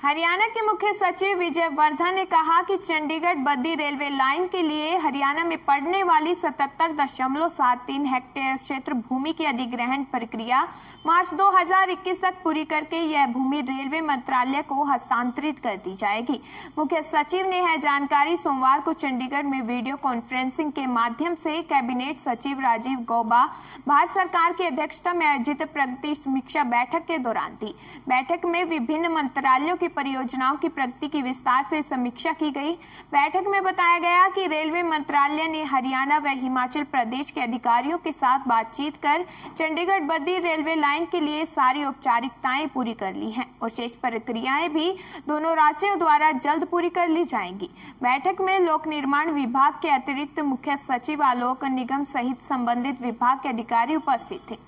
हरियाणा के मुख्य सचिव विजय वर्धन ने कहा कि चंडीगढ़ बद्दी रेलवे लाइन के लिए हरियाणा में पड़ने वाली 77.73 हेक्टेयर क्षेत्र भूमि की अधिग्रहण प्रक्रिया मार्च 2021 तक पूरी करके यह भूमि रेलवे मंत्रालय को हस्तांतरित कर दी जाएगी। मुख्य सचिव ने यह जानकारी सोमवार को चंडीगढ़ में वीडियो कॉन्फ्रेंसिंग के माध्यम से कैबिनेट सचिव राजीव गौबा भारत सरकार की अध्यक्षता में आयोजित प्रगति समीक्षा बैठक के दौरान दी। बैठक में विभिन्न मंत्रालयों की परियोजनाओं की प्रगति की विस्तार से समीक्षा की गई। बैठक में बताया गया कि रेलवे मंत्रालय ने हरियाणा व हिमाचल प्रदेश के अधिकारियों के साथ बातचीत कर चंडीगढ़ बद्दी रेलवे लाइन के लिए सारी औपचारिकताएं पूरी कर ली हैं और शेष प्रक्रियाएं भी दोनों राज्यों द्वारा जल्द पूरी कर ली जाएंगी। बैठक में लोक निर्माण विभाग के अतिरिक्त मुख्य सचिव आलोक निगम सहित संबंधित विभाग के अधिकारी उपस्थित थे।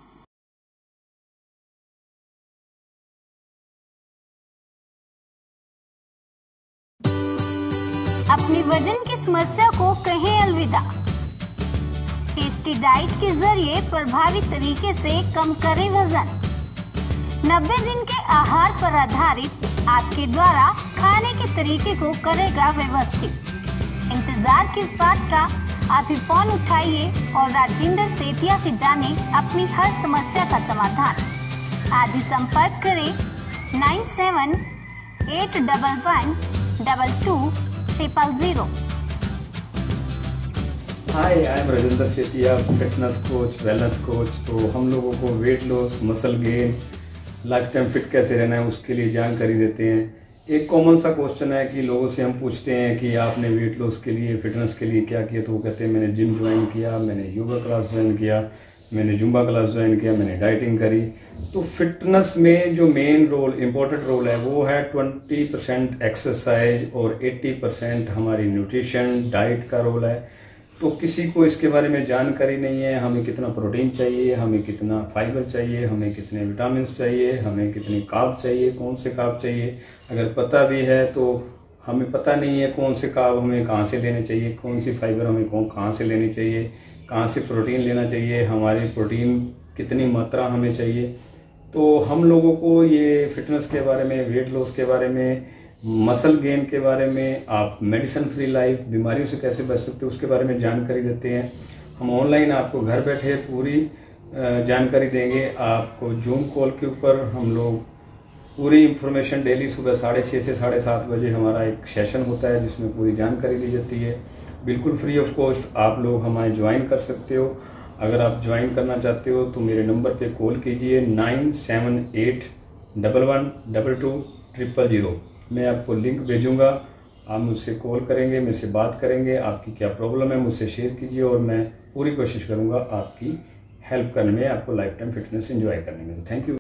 अपनी वजन की समस्या को कहें अलविदा। टेस्टी डाइट के जरिए प्रभावी तरीके से कम करें वजन। 90 दिन के आहार पर आधारित आपके द्वारा खाने के तरीके को करेगा व्यवस्थित। इंतजार किस बात का, आप ही फोन उठाइए और राजेंद्र सेठिया से जाने अपनी हर समस्या का समाधान। आज ही संपर्क करें 9781112200। Hi, I am Rajendra Sethia, fitness coach, wellness coach. तो हम लोगों को weight loss, muscle gain, lifetime fit कैसे रहना है उसके लिए जानकारी देते हैं। एक कॉमन सा क्वेश्चन है कि लोगों से हम पूछते हैं कि आपने वेट लॉस के लिए, फिटनेस के लिए क्या किया, तो वो कहते हैं मैंने जिम ज्वाइन किया, मैंने योगा क्लास ज्वाइन किया, मैंने जुम्बा क्लास ज्वाइन किया, मैंने डाइटिंग करी। तो फिटनेस में जो मेन रोल, इम्पोर्टेंट रोल है वो है 20% एक्सरसाइज और 80% हमारी न्यूट्रिशन, डाइट का रोल है। तो किसी को इसके बारे में जानकारी नहीं है, हमें कितना प्रोटीन चाहिए, हमें कितना फाइबर चाहिए, हमें कितने विटामिन चाहिए, हमें कितनी कार्ब चाहिए, कौन से कार्ब चाहिए। अगर पता भी है तो हमें पता नहीं है कौन से कार्ब हमें कहाँ से लेने चाहिए, कौन सी फाइबर हमें कहाँ से लेनी चाहिए, कहाँ से प्रोटीन लेना चाहिए, हमारी प्रोटीन कितनी मात्रा हमें चाहिए। तो हम लोगों को ये फिटनेस के बारे में, वेट लॉस के बारे में, मसल गेन के बारे में, आप मेडिसिन फ्री लाइफ, बीमारियों से कैसे बच सकते हो उसके बारे में जानकारी देते हैं। हम ऑनलाइन आपको घर बैठे पूरी जानकारी देंगे। आपको जूम कॉल के ऊपर हम लोग पूरी इंफॉर्मेशन डेली सुबह 6:30 से 7:30 बजे हमारा एक सेशन होता है जिसमें पूरी जानकारी दी जाती है। बिल्कुल फ्री ऑफ कॉस्ट आप लोग हमारे ज्वाइन कर सकते हो। अगर आप ज्वाइन करना चाहते हो तो मेरे नंबर पे कॉल कीजिए 9781112200। मैं आपको लिंक भेजूंगा, आप मुझसे कॉल करेंगे, मेरे से बात करेंगे, आपकी क्या प्रॉब्लम है मुझसे शेयर कीजिए और मैं पूरी कोशिश करूंगा आपकी हेल्प करने में, आपको लाइफ टाइम फिटनेस एंजॉय करने में। Thank you.